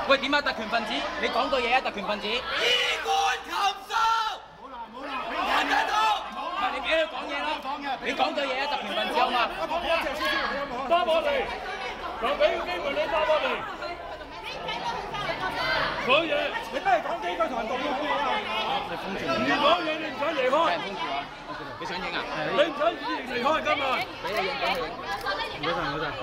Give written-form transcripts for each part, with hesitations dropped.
喂，點啊？特權分子，你講句嘢啊！特權分子。衣冠禽獸。冇啦，聽到。唔係你俾佢講嘢啦。你講句嘢啊！特權分子好嘛？ 答我哋，就俾個機會你答我哋。講嘢，你都係講幾句同人道歉啊！唔講嘢，你唔想離開？ 你想影啊？ 你唔想離開㗎嘛？ 俾你影，俾你影。唔該晒，唔該晒。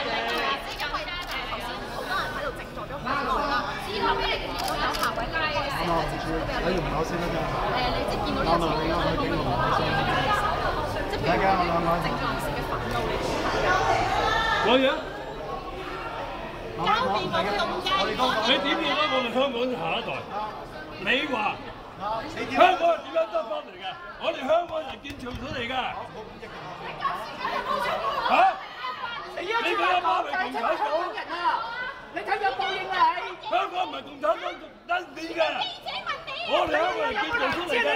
之後咧，見到有下位街嘅時候， 睇完我先得㗎。 你即係見到呢個情況咧，可唔可以同我講即係譬如正常人士嘅憤怒嚟講。 講嘢。 交辯嗰啲咁嘅， 你點樣我哋香港下一代？你話香港係點樣得翻嚟嘅？我哋香港人建造出嚟㗎。嚇！你個阿媽係共產黨人啊！你睇有報應啊！香港唔係共產黨恩典㗎，我哋香港人建造出嚟㗎。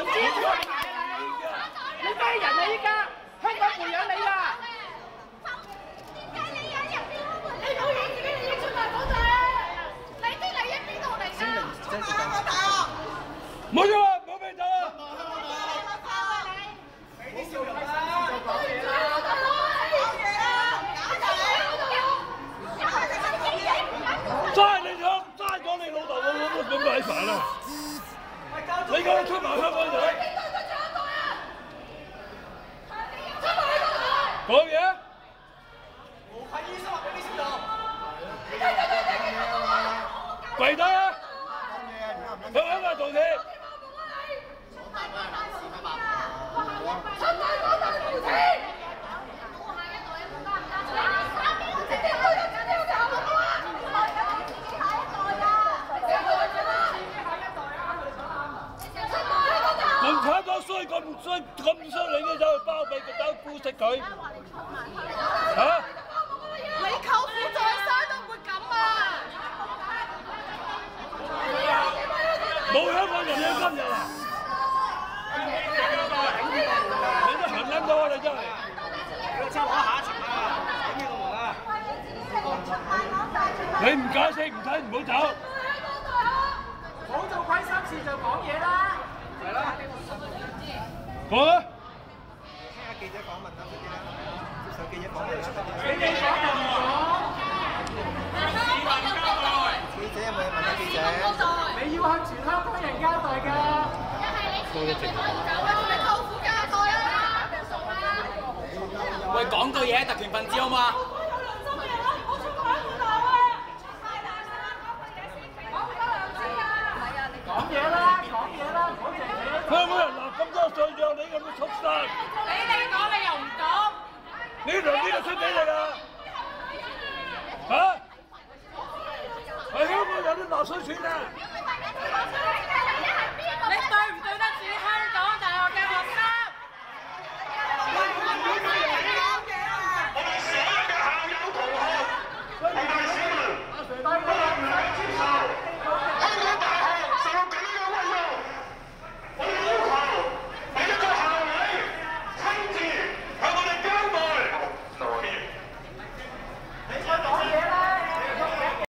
你咩人啊？依家香港培養你啊！ 點解你有入邊？你冇影自己利益出賣嗰陣，你啲利益邊度嚟㗎？ 冇咗啊！冇俾走啊！ 俾啲笑容啦，就講嘢啦。 齋你想齋講你老豆老母咁鬼煩啦！你講出賣香港人，講嘢。跪低啊！向香港道歉。共產黨衰咁衰，你都走去包庇佢，走去姑息佢。嚇！ 你舅父在生都唔會咁啊！ 冇香港人有今日啊！你都行撚到啊！你真係。你抽我下一程啊！頂你個門啊！你唔解釋唔睇唔好走。 冇做虧心事就講嘢啦。係啦。 講啊！ 聽下記者訪問啦，嗰啲啦，接受記者訪問出嗰啲。 你哋講就唔講。 記者有冇嘢問下記者？ 你要向全香港人交代㗎。 你舅父交代啊！喂，講句嘢，特權分子好嘛？ 講嘢啦，講嘢啦，唔好淨係香港人嗱咁多上將，你咁嘅畜生！ 你講你又唔講？ 你梁邊度出俾你㗎？嚇！係香港有啲納稅錢啊！